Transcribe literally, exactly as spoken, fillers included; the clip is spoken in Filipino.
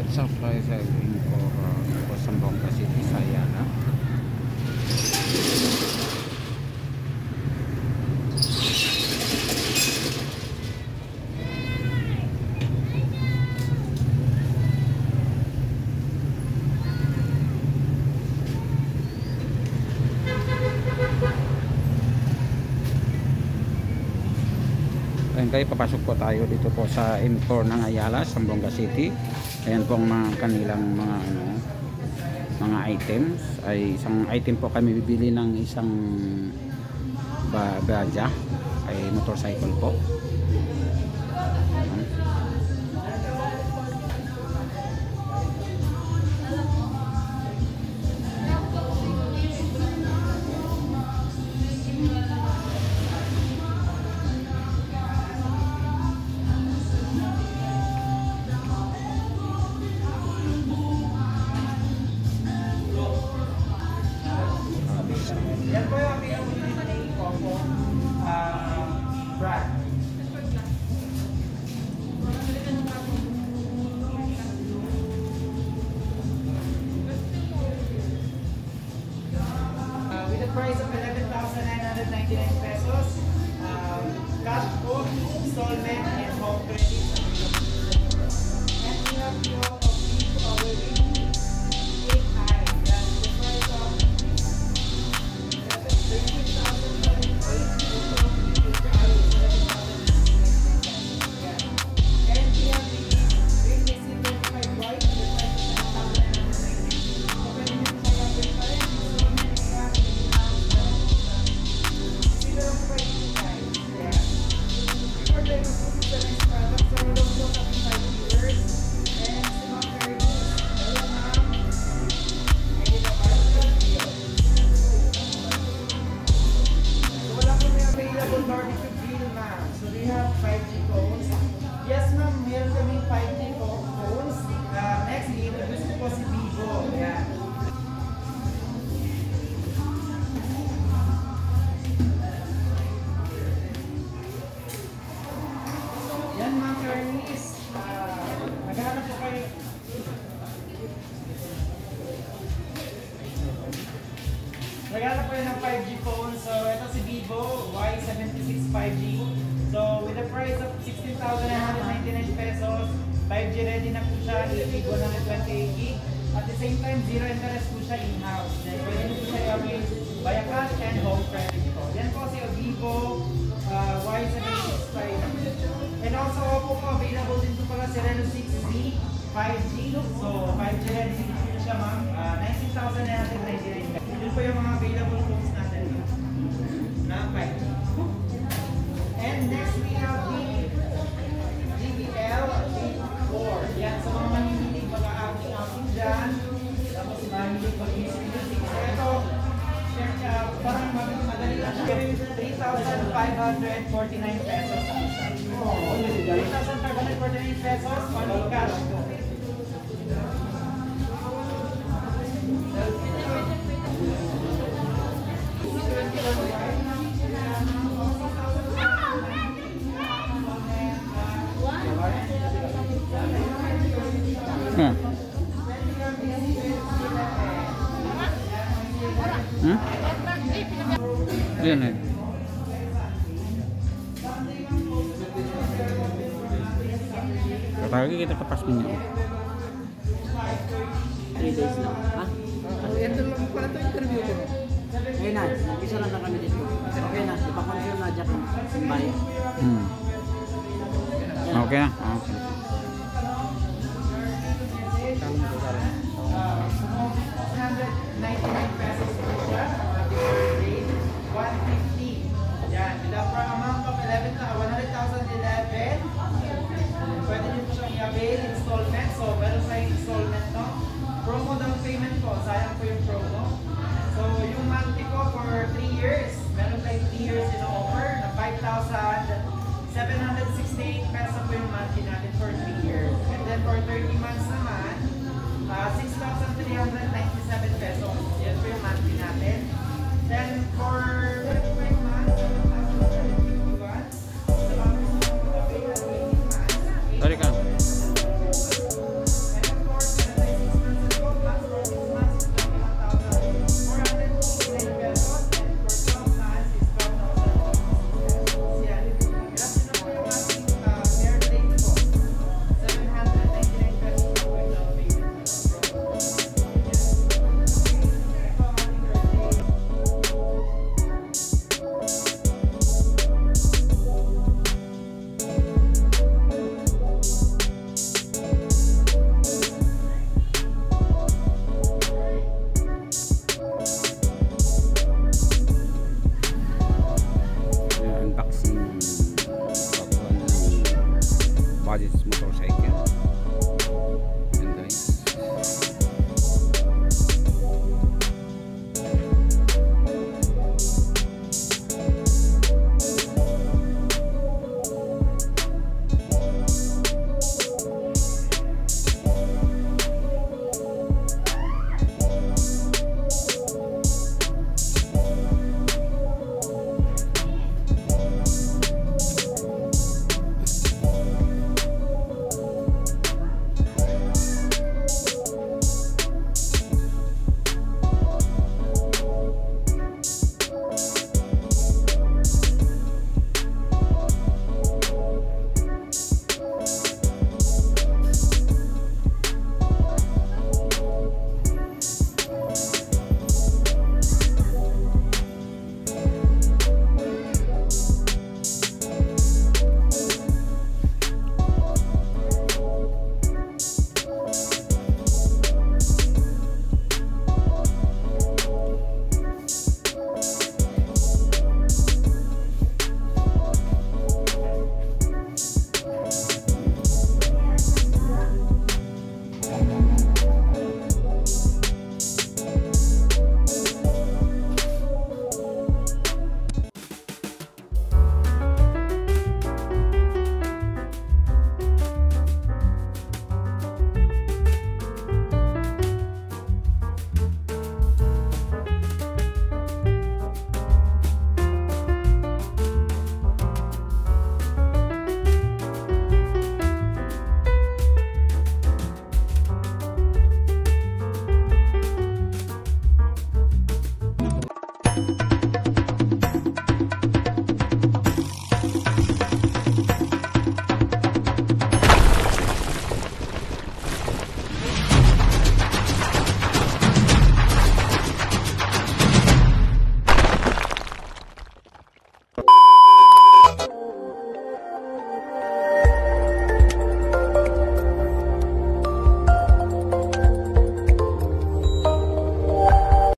supply sa EMCOR uh, sa Zamboanga City, Sayana. Ayan kayo, papasok po tayo dito po sa EMCOR ng Ayala, Zamboanga City. Ayan po ang mga kanilang mga ano, mga items. Ay isang item po kami bibili ng isang Bajaj ay motorcycle po. Yan po yung available dito na EMCOR uh, brand. Uh, with a price of eleven thousand nine hundred ninety-nine pesos, uh, cash po, installment, and home credit. And we have your of our eight high. That's the price of barbecue grill, ma'am. So we have five G phones. Yes, ma'am, meron kaming five G phones. Uh, next, i-introduce ko po si Vivo. Yan. Yan, ma'am, Carnies. Uh, Naghanap po kayo. Naghanap po yun ng five G phone. So, ito si Vivo Y seventy-six five G. So, with a price of sixteen thousand nine hundred ninety-nine pesos, five G ready na po siya, i-gig one hundred twenty-eight gig. At the same time, zero interest po siya in-house. Then, pwede po siya i-upgrade via cash and home credit po. Yan po si Vivo uh, Y seventy-six five G. And also po po, available din po pala si Reno six Z five G. So, five G ready na siya, ma'am. Uh, nineteen thousand nine hundred ninety-nine pesos. Yun po yung mga available phones natin na five G. And next we have the J B L four. Yan, sa mga manihilig mag-outing-outing dyan. Tapos manihilig mag-music-music. So ito, uh, parang madali lang siya. three thousand five hundred forty-nine pesos. three thousand five hundred forty-nine pesos, only cash po. Hmm. Hmm? Yan eh. Kapag kita kapas niya. three days na. Ha? Ito lang pala ito interview ko. Okay na, isa lang na kami dito. Okay na, ipakonfirm na dyan ang bayan. Hmm. Okay na. Okay.